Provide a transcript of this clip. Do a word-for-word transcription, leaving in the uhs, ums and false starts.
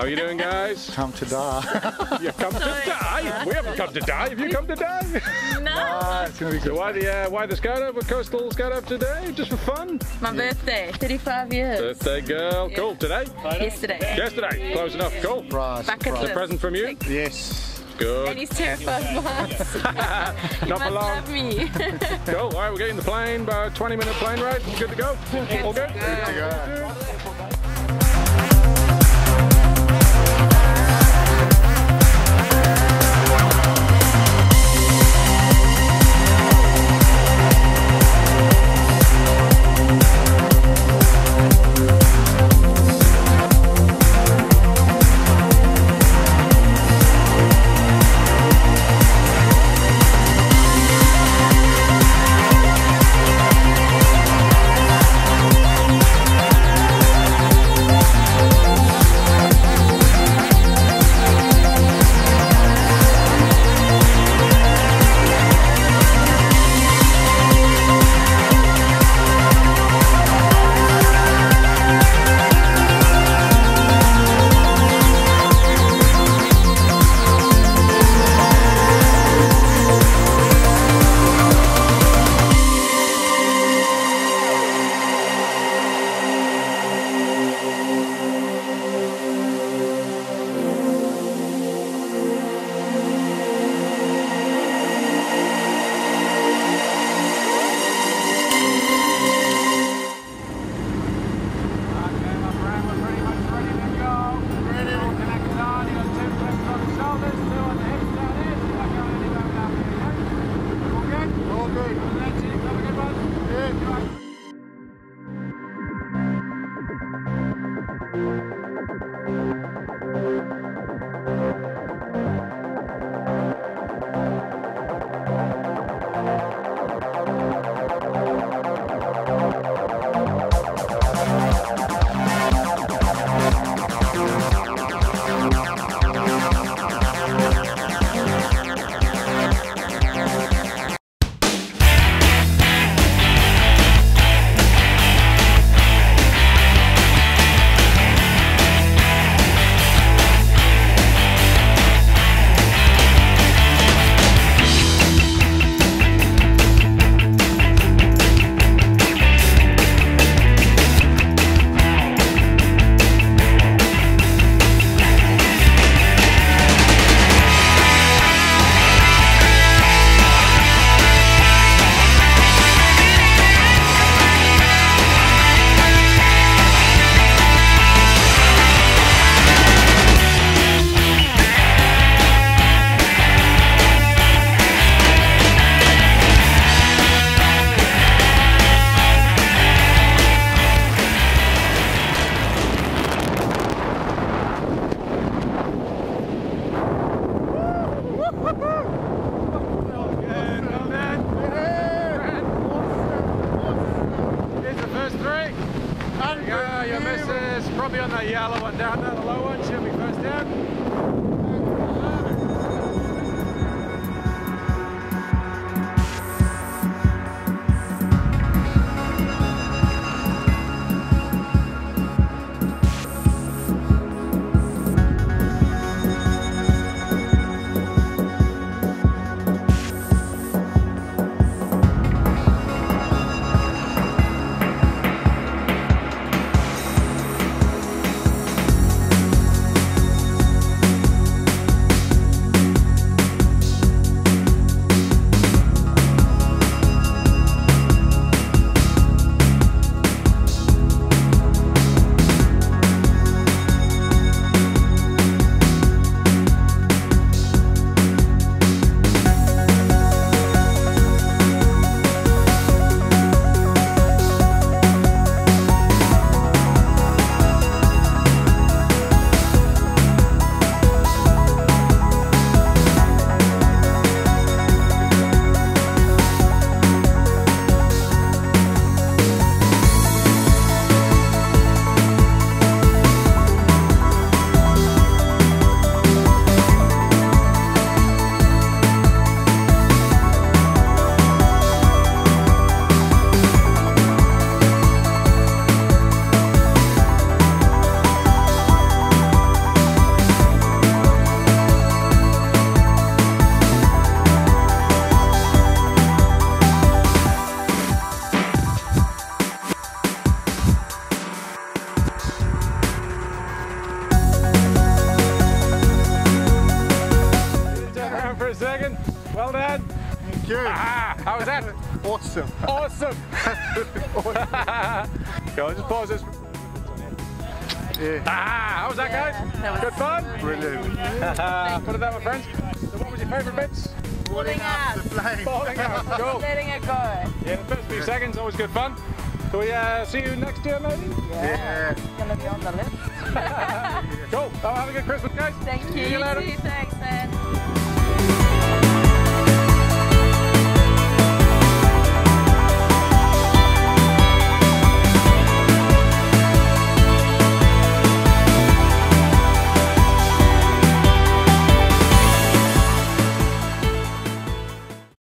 are you doing, guys? Come to die. You've come to die? We haven't come to die. Have you come to die? No. No, it's gonna be good. So why the uh, why the skydive? What coastal skydive today? Just for fun? My birthday, thirty-five years. Birthday girl. Cool. Today? Yesterday. Yesterday. Close enough. Cool. Surprise. Back at surprise. A present from you? Yes. Good. And he's terrified of us. He Not must for long. love me. Cool. All right, we're getting the plane. About twenty minute plane ride. Good to go. All good. Good to go. Well done. Thank you. Ah, how was that? Awesome. Awesome. Go on, just pause this. Yeah. Ah, how was that, Yeah, guys? that was Good fun? Brilliant. Put it down, my friends. So what was your favourite bits? Pulling out. The plane. Falling out. Cool. Letting it go. Yeah, the first few seconds, always good fun. So we uh, see you next year, maybe? Yeah. It's gonna be on the list. Cool. Oh, have a good Christmas, guys. Thank you. See you later. Thanks, man.